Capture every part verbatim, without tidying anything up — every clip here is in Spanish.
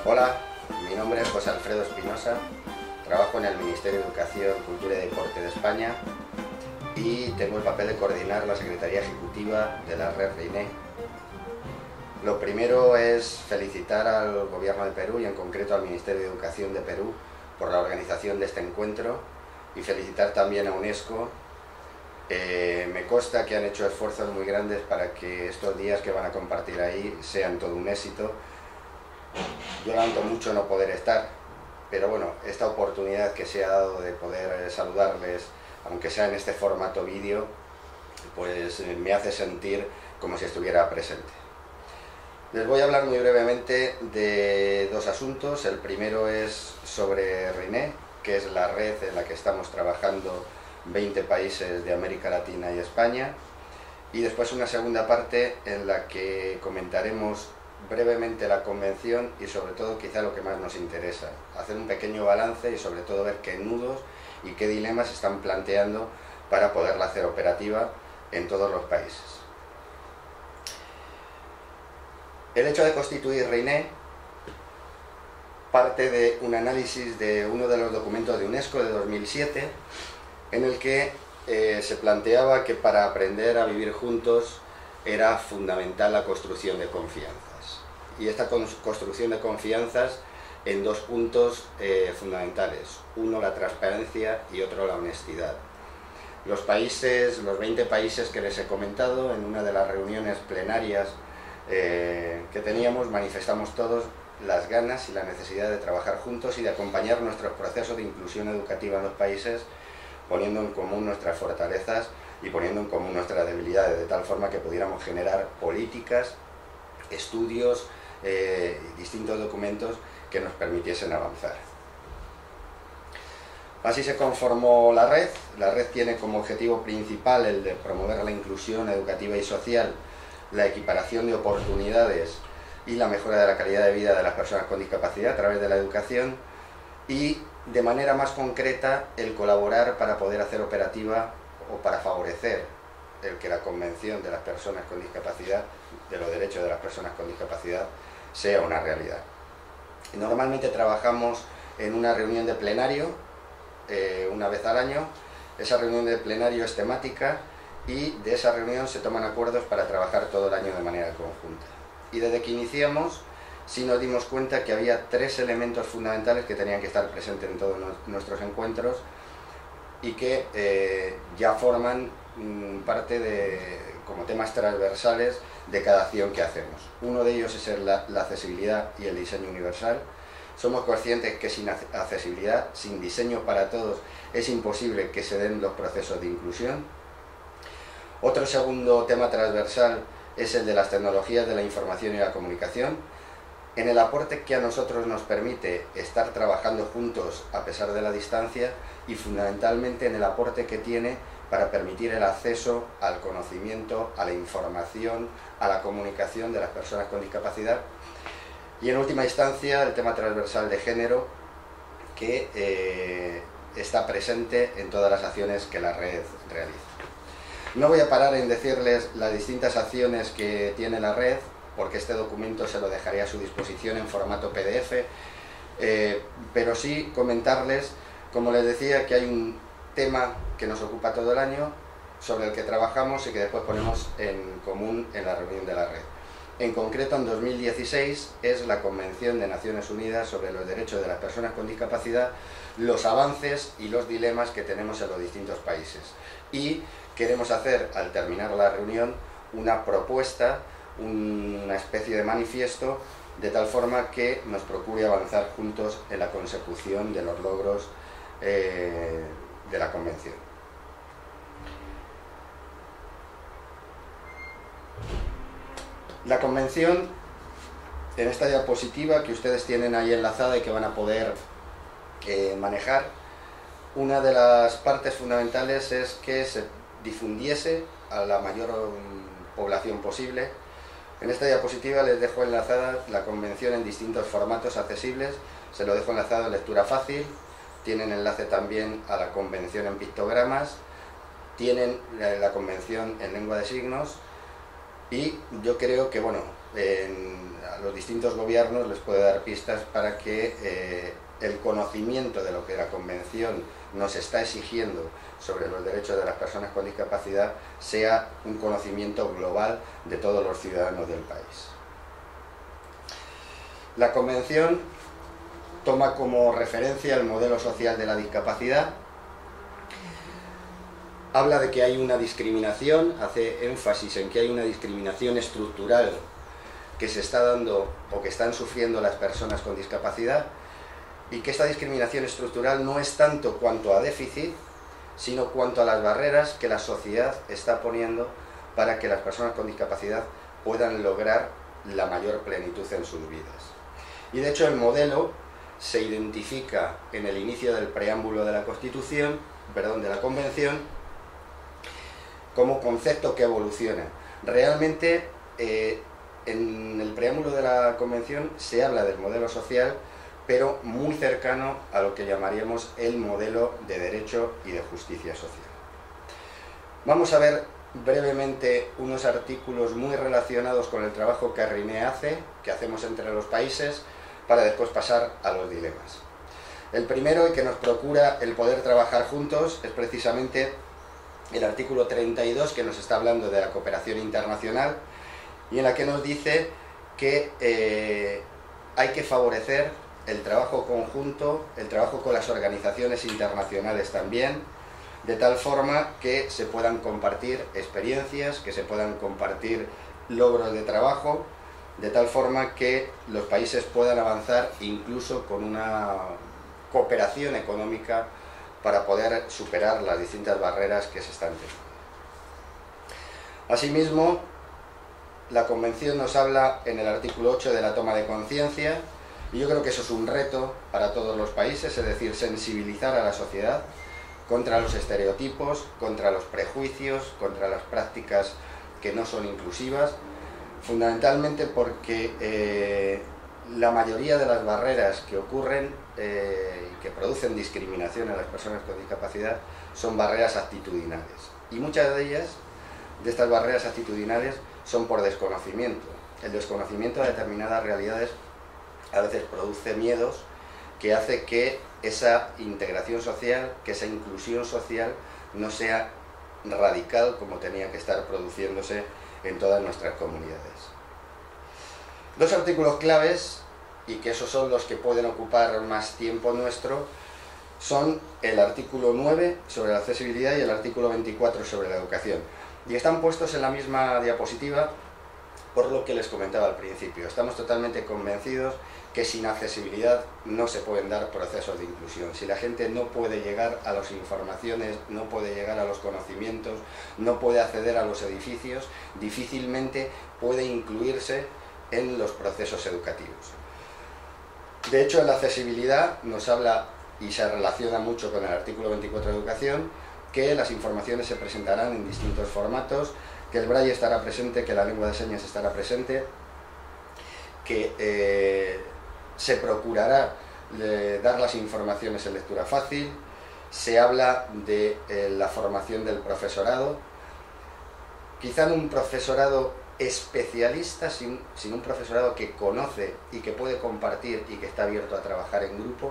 Hola, mi nombre es José Alfredo Espinosa, trabajo en el Ministerio de Educación, Cultura y Deporte de España y tengo el papel de coordinar la Secretaría Ejecutiva de la Red RINE. Lo primero es felicitar al Gobierno de Perú y en concreto al Ministerio de Educación de Perú por la organización de este encuentro y felicitar también a UNESCO. Eh, me consta que han hecho esfuerzos muy grandes para que estos días que van a compartir ahí sean todo un éxito. Yo lamento mucho no poder estar, pero bueno, esta oportunidad que se ha dado de poder saludarles, aunque sea en este formato vídeo, pues me hace sentir como si estuviera presente. Les voy a hablar muy brevemente de dos asuntos. El primero es sobre RINE, que es la red en la que estamos trabajando veinte países de América Latina y España, y después una segunda parte en la que comentaremos brevemente la convención y sobre todo quizá lo que más nos interesa, hacer un pequeño balance y sobre todo ver qué nudos y qué dilemas se están planteando para poderla hacer operativa en todos los países. El hecho de constituir RINE parte de un análisis de uno de los documentos de UNESCO de dos mil siete, en el que eh, se planteaba que para aprender a vivir juntos era fundamental la construcción de confianzas. Y esta construcción de confianzas en dos puntos eh, fundamentales, uno la transparencia y otro la honestidad. Los países, los veinte países que les he comentado, en una de las reuniones plenarias eh, que teníamos, manifestamos todos las ganas y la necesidad de trabajar juntos y de acompañar nuestros procesos de inclusión educativa en los países, poniendo en común nuestras fortalezas y poniendo en común nuestras debilidades, de tal forma que pudiéramos generar políticas, estudios, eh, distintos documentos que nos permitiesen avanzar. Así se conformó la red. La red tiene como objetivo principal el de promover la inclusión educativa y social, la equiparación de oportunidades y la mejora de la calidad de vida de las personas con discapacidad a través de la educación y, de manera más concreta, el colaborar para poder hacer operativa o para favorecer el que la Convención de las Personas con Discapacidad, de los derechos de las personas con discapacidad, sea una realidad. Normalmente trabajamos en una reunión de plenario, eh, una vez al año. Esa reunión de plenario es temática y de esa reunión se toman acuerdos para trabajar todo el año de manera conjunta. Y desde que iniciamos, sí nos dimos cuenta que había tres elementos fundamentales que tenían que estar presentes en todos nuestros encuentros y que eh, ya forman mm, parte de, como temas transversales de cada acción que hacemos. Uno de ellos es la, la accesibilidad y el diseño universal. Somos conscientes que sin accesibilidad, sin diseño para todos, es imposible que se den los procesos de inclusión. Otro segundo tema transversal es el de las tecnologías de la información y la comunicación, en el aporte que a nosotros nos permite estar trabajando juntos a pesar de la distancia y fundamentalmente en el aporte que tiene para permitir el acceso al conocimiento, a la información, a la comunicación de las personas con discapacidad. Y en última instancia el tema transversal de género que eh, está presente en todas las acciones que la red realiza. No voy a parar en decirles las distintas acciones que tiene la red, porque este documento se lo dejaré a su disposición en formato P D F, eh, pero sí comentarles, como les decía, que hay un tema que nos ocupa todo el año, sobre el que trabajamos y que después ponemos en común en la reunión de la red. En concreto, en dos mil dieciséis es la Convención de Naciones Unidas sobre los Derechos de las Personas con Discapacidad, los avances y los dilemas que tenemos en los distintos países. Y queremos hacer, al terminar la reunión, una propuesta, una especie de manifiesto, de tal forma que nos procure avanzar juntos en la consecución de los logros eh, de la Convención. La Convención, en esta diapositiva que ustedes tienen ahí enlazada y que van a poder eh, manejar, una de las partes fundamentales es que se difundiese a la mayor población posible. En esta diapositiva les dejo enlazada la Convención en distintos formatos accesibles, se lo dejo enlazado en lectura fácil, tienen enlace también a la Convención en pictogramas, tienen la Convención en lengua de signos, Y yo creo que, bueno, en, a los distintos gobiernos les puede dar pistas para que eh, el conocimiento de lo que la Convención nos está exigiendo sobre los derechos de las personas con discapacidad sea un conocimiento global de todos los ciudadanos del país. La Convención toma como referencia el modelo social de la discapacidad, habla de que hay una discriminación, hace énfasis en que hay una discriminación estructural que se está dando o que están sufriendo las personas con discapacidad, y que esta discriminación estructural no es tanto cuanto a déficit, sino cuanto a las barreras que la sociedad está poniendo para que las personas con discapacidad puedan lograr la mayor plenitud en sus vidas. Y de hecho el modelo se identifica en el inicio del preámbulo de la Constitución, perdón, de la Convención, como concepto que evoluciona. Realmente eh, en el preámbulo de la Convención se habla del modelo social, pero muy cercano a lo que llamaríamos el modelo de derecho y de justicia social. Vamos a ver brevemente unos artículos muy relacionados con el trabajo que Arriné hace, que hacemos entre los países, para después pasar a los dilemas. El primero, y que nos procura el poder trabajar juntos, es precisamente el artículo treinta y dos, que nos está hablando de la cooperación internacional, y en la que nos dice que eh, hay que favorecer el trabajo conjunto, el trabajo con las organizaciones internacionales también, de tal forma que se puedan compartir experiencias, que se puedan compartir logros de trabajo, de tal forma que los países puedan avanzar incluso con una cooperación económica para poder superar las distintas barreras que se están teniendo. Asimismo, la Convención nos habla en el artículo ocho de la toma de conciencia, y yo creo que eso es un reto para todos los países, es decir, sensibilizar a la sociedad contra los estereotipos, contra los prejuicios, contra las prácticas que no son inclusivas, fundamentalmente porque eh, la mayoría de las barreras que ocurren eh, y que producen discriminación a las personas con discapacidad son barreras actitudinales. Y muchas de ellas, de estas barreras actitudinales, son por desconocimiento. El desconocimiento de determinadas realidades a veces produce miedos que hace que esa integración social, que esa inclusión social no sea radical como tenía que estar produciéndose en todas nuestras comunidades. Dos artículos claves, y que esos son los que pueden ocupar más tiempo nuestro, son el artículo nueve sobre la accesibilidad y el artículo veinticuatro sobre la educación. Y están puestos en la misma diapositiva por lo que les comentaba al principio. Estamos totalmente convencidos que sin accesibilidad no se pueden dar procesos de inclusión. Si la gente no puede llegar a las informaciones, no puede llegar a los conocimientos, no puede acceder a los edificios, difícilmente puede incluirse en los procesos educativos. De hecho, la accesibilidad nos habla, y se relaciona mucho con el artículo veinticuatro de educación, que las informaciones se presentarán en distintos formatos, que el braille estará presente, que la lengua de señas estará presente, que eh, se procurará eh, dar las informaciones en lectura fácil, se habla de eh, la formación del profesorado, quizá en un profesorado especialista, sin, sin un profesorado que conoce y que puede compartir y que está abierto a trabajar en grupo,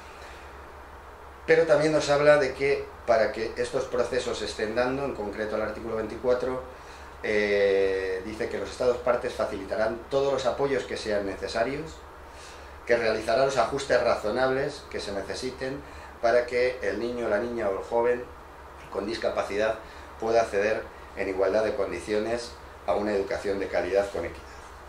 pero también nos habla de que para que estos procesos se estén dando, en concreto el artículo veinticuatro, eh, dice que los Estados partes facilitarán todos los apoyos que sean necesarios, que realizarán los ajustes razonables que se necesiten para que el niño, la niña o el joven con discapacidad pueda acceder en igualdad de condiciones a una educación de calidad con equidad.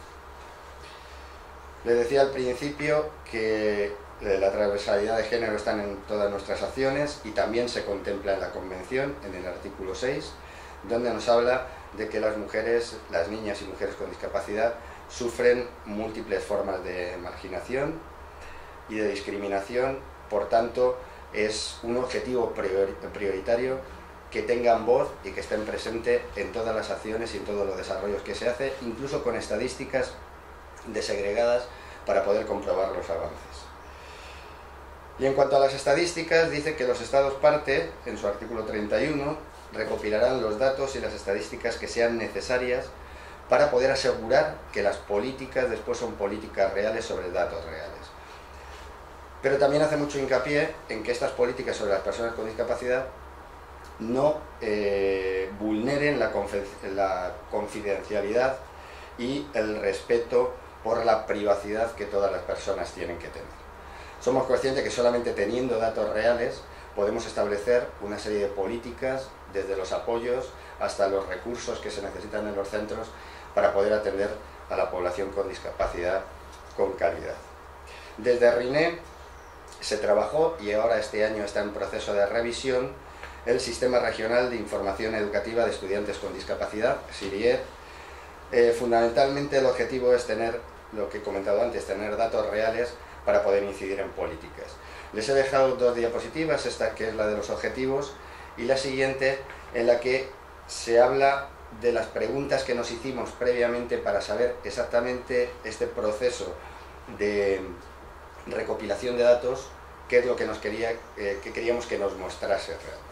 Les decía al principio que la transversalidad de género está en todas nuestras acciones y también se contempla en la Convención, en el artículo seis, donde nos habla de que las mujeres, las niñas y mujeres con discapacidad sufren múltiples formas de marginación y de discriminación, por tanto es un objetivo prioritario que tengan voz y que estén presentes en todas las acciones y en todos los desarrollos que se hace, incluso con estadísticas desagregadas para poder comprobar los avances. Y en cuanto a las estadísticas, dice que los Estados parte, en su artículo treinta y uno, recopilarán los datos y las estadísticas que sean necesarias para poder asegurar que las políticas después son políticas reales sobre datos reales. Pero también hace mucho hincapié en que estas políticas sobre las personas con discapacidad no eh, vulneren la, la confidencialidad y el respeto por la privacidad que todas las personas tienen que tener. Somos conscientes que solamente teniendo datos reales podemos establecer una serie de políticas, desde los apoyos hasta los recursos que se necesitan en los centros para poder atender a la población con discapacidad con calidad. Desde RINE se trabajó, y ahora este año está en proceso de revisión, el Sistema Regional de Información Educativa de Estudiantes con Discapacidad, SIRIED. Eh, fundamentalmente el objetivo es tener, lo que he comentado antes, tener datos reales para poder incidir en políticas. Les he dejado dos diapositivas, esta que es la de los objetivos y la siguiente en la que se habla de las preguntas que nos hicimos previamente para saber exactamente este proceso de recopilación de datos, qué es lo que, nos quería, eh, que queríamos que nos mostrase realmente.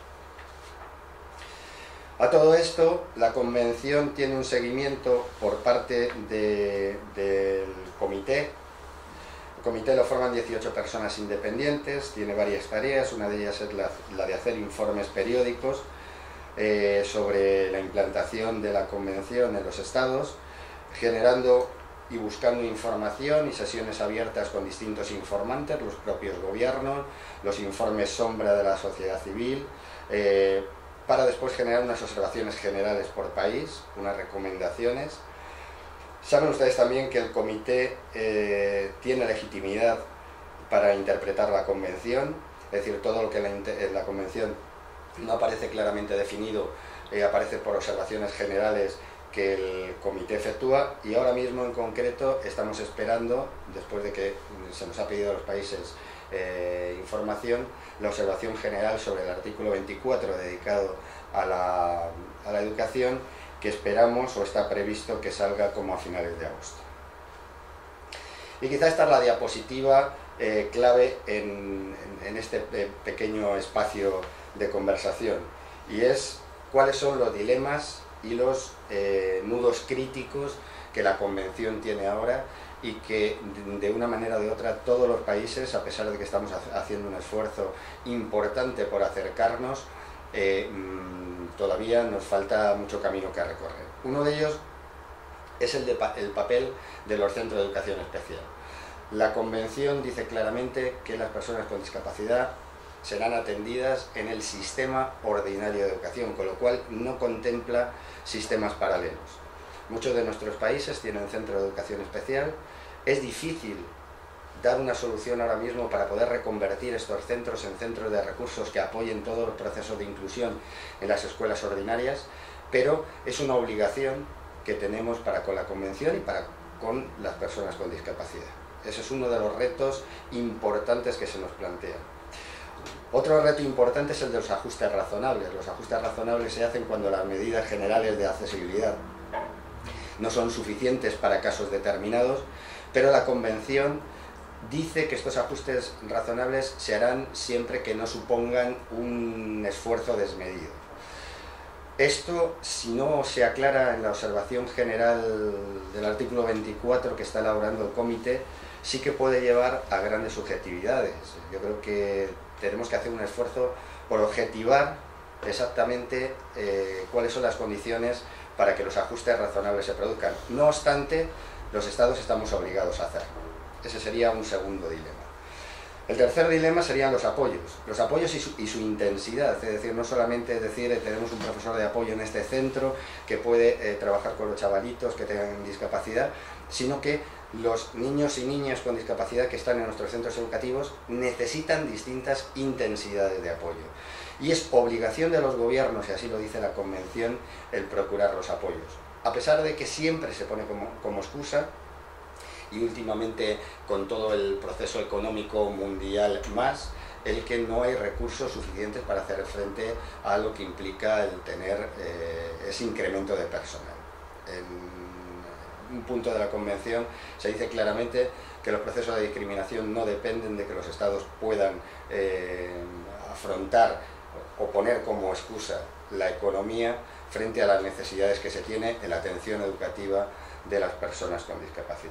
A todo esto, la Convención tiene un seguimiento por parte de, del comité. El comité lo forman dieciocho personas independientes, tiene varias tareas, una de ellas es la, la de hacer informes periódicos eh, sobre la implantación de la Convención en los estados, generando y buscando información y sesiones abiertas con distintos informantes, los propios gobiernos, los informes sombra de la sociedad civil, eh, para después generar unas observaciones generales por país, unas recomendaciones. Saben ustedes también que el comité eh, tiene legitimidad para interpretar la Convención, es decir, todo lo que en la, en la Convención no aparece claramente definido, eh, aparece por observaciones generales que el comité efectúa, y ahora mismo en concreto estamos esperando, después de que se nos ha pedido a los países eh, información, la observación general sobre el artículo veinticuatro dedicado a la, a la educación, que esperamos o está previsto que salga como a finales de agosto. Y quizá esta es la diapositiva eh, clave en, en, en este pequeño espacio de conversación, y es cuáles son los dilemas y los eh, nudos críticos que la Convención tiene ahora, y que de una manera o de otra todos los países, a pesar de que estamos haciendo un esfuerzo importante por acercarnos, eh, todavía nos falta mucho camino que recorrer. Uno de ellos es el, de pa el papel de los centros de educación especial. La Convención dice claramente que las personas con discapacidad serán atendidas en el sistema ordinario de educación, con lo cual no contempla sistemas paralelos. Muchos de nuestros países tienen centros de educación especial. Es difícil dar una solución ahora mismo para poder reconvertir estos centros en centros de recursos que apoyen todos los procesos de inclusión en las escuelas ordinarias, pero es una obligación que tenemos para con la Convención y para con las personas con discapacidad. Ese es uno de los retos importantes que se nos plantean. Otro reto importante es el de los ajustes razonables. Los ajustes razonables se hacen cuando las medidas generales de accesibilidad no son suficientes para casos determinados, pero la Convención dice que estos ajustes razonables se harán siempre que no supongan un esfuerzo desmedido. Esto, si no se aclara en la observación general del artículo veinticuatro que está elaborando el comité, sí que puede llevar a grandes subjetividades. Yo creo que tenemos que hacer un esfuerzo por objetivar exactamente eh, cuáles son las condiciones para que los ajustes razonables se produzcan. No obstante, los estados estamos obligados a hacerlo. Ese sería un segundo dilema. El tercer dilema serían los apoyos. Los apoyos y su, y su intensidad, es decir, no solamente decir eh, tenemos un profesor de apoyo en este centro que puede eh, trabajar con los chavalitos que tengan discapacidad, sino que los niños y niñas con discapacidad que están en nuestros centros educativos necesitan distintas intensidades de apoyo. Y es obligación de los gobiernos, y así lo dice la Convención, el procurar los apoyos. A pesar de que siempre se pone como, como excusa, y últimamente con todo el proceso económico mundial más, el que no hay recursos suficientes para hacer frente a lo que implica el tener eh, ese incremento de personal. En un punto de la Convención se dice claramente que los procesos de discriminación no dependen de que los estados puedan eh, afrontar o poner como excusa la economía frente a las necesidades que se tiene en la atención educativa de las personas con discapacidad.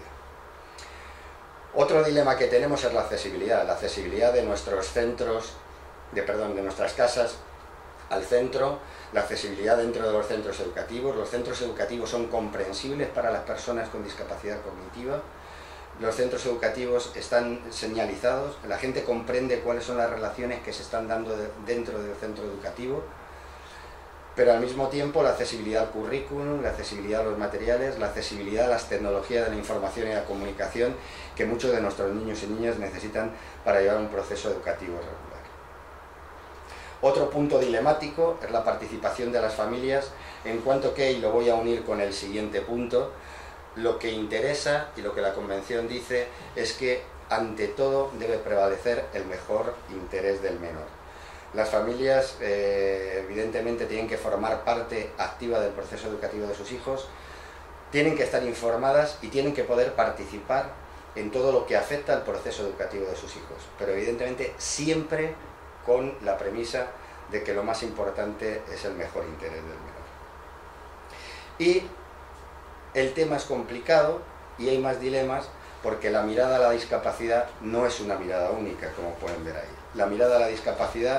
Otro dilema que tenemos es la accesibilidad, la accesibilidad de nuestros centros, de, perdón, de nuestras casas al centro, la accesibilidad dentro de los centros educativos. Los centros educativos son comprensibles para las personas con discapacidad cognitiva. Los centros educativos están señalizados, la gente comprende cuáles son las relaciones que se están dando de, dentro del centro educativo, pero al mismo tiempo la accesibilidad al currículum, la accesibilidad a los materiales, la accesibilidad a las tecnologías de la información y la comunicación que muchos de nuestros niños y niñas necesitan para llevar un proceso educativo regular. Otro punto dilemático es la participación de las familias, en cuanto que, y lo voy a unir con el siguiente punto, lo que interesa y lo que la Convención dice es que ante todo debe prevalecer el mejor interés del menor. Las familias eh, evidentemente tienen que formar parte activa del proceso educativo de sus hijos, tienen que estar informadas y tienen que poder participar en todo lo que afecta al proceso educativo de sus hijos, pero evidentemente siempre con la premisa de que lo más importante es el mejor interés del menor. Y el tema es complicado y hay más dilemas porque la mirada a la discapacidad no es una mirada única, como pueden ver ahí. La mirada a la discapacidad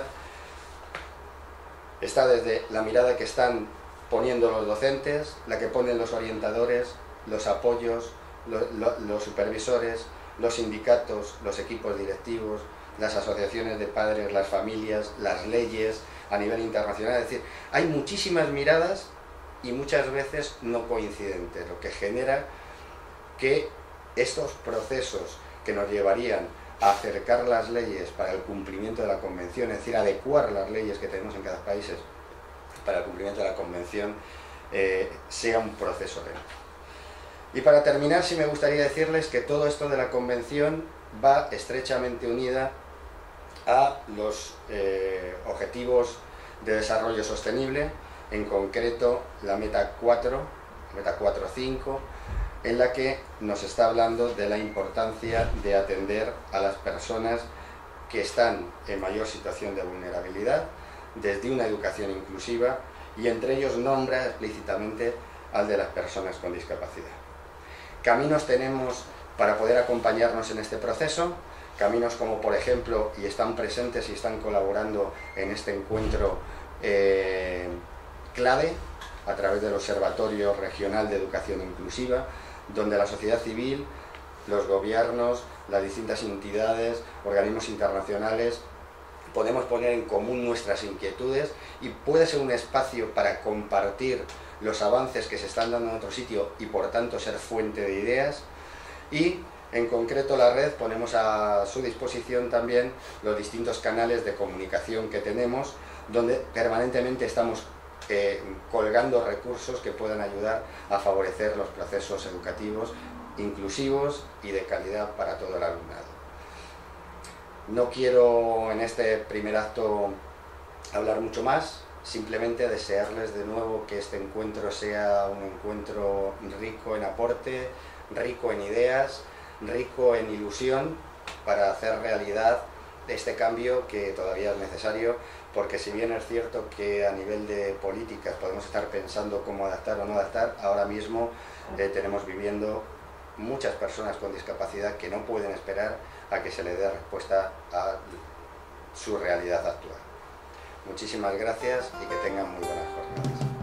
está desde la mirada que están poniendo los docentes, la que ponen los orientadores, los apoyos, lo, lo, los supervisores, los sindicatos, los equipos directivos, las asociaciones de padres, las familias, las leyes a nivel internacional. Es decir, hay muchísimas miradas y muchas veces no coincidentes, lo que genera que estos procesos que nos llevarían a acercar las leyes para el cumplimiento de la Convención, es decir, adecuar las leyes que tenemos en cada país para el cumplimiento de la Convención, eh, sea un proceso lento. Y para terminar, sí me gustaría decirles que todo esto de la Convención va estrechamente unida a los eh, objetivos de desarrollo sostenible, en concreto la meta cuatro, meta cuatro punto cinco, en la que nos está hablando de la importancia de atender a las personas que están en mayor situación de vulnerabilidad desde una educación inclusiva, y entre ellos nombra explícitamente al de las personas con discapacidad. Caminos tenemos para poder acompañarnos en este proceso, caminos como por ejemplo, y están presentes y están colaborando en este encuentro eh, clave a través del Observatorio Regional de Educación Inclusiva, donde la sociedad civil, los gobiernos, las distintas entidades, organismos internacionales, podemos poner en común nuestras inquietudes y puede ser un espacio para compartir los avances que se están dando en otro sitio y por tanto ser fuente de ideas. Y en concreto la red ponemos a su disposición también los distintos canales de comunicación que tenemos, donde permanentemente estamos eh, colgando recursos que puedan ayudar a favorecer los procesos educativos inclusivos y de calidad para todo el alumnado. No quiero en este primer acto hablar mucho más, simplemente desearles de nuevo que este encuentro sea un encuentro rico en aporte, rico en ideas, rico en ilusión para hacer realidad este cambio que todavía es necesario, porque si bien es cierto que a nivel de políticas podemos estar pensando cómo adaptar o no adaptar, ahora mismo eh, tenemos viviendo muchas personas con discapacidad que no pueden esperar a que se les dé respuesta a su realidad actual. Muchísimas gracias y que tengan muy buenas jornadas.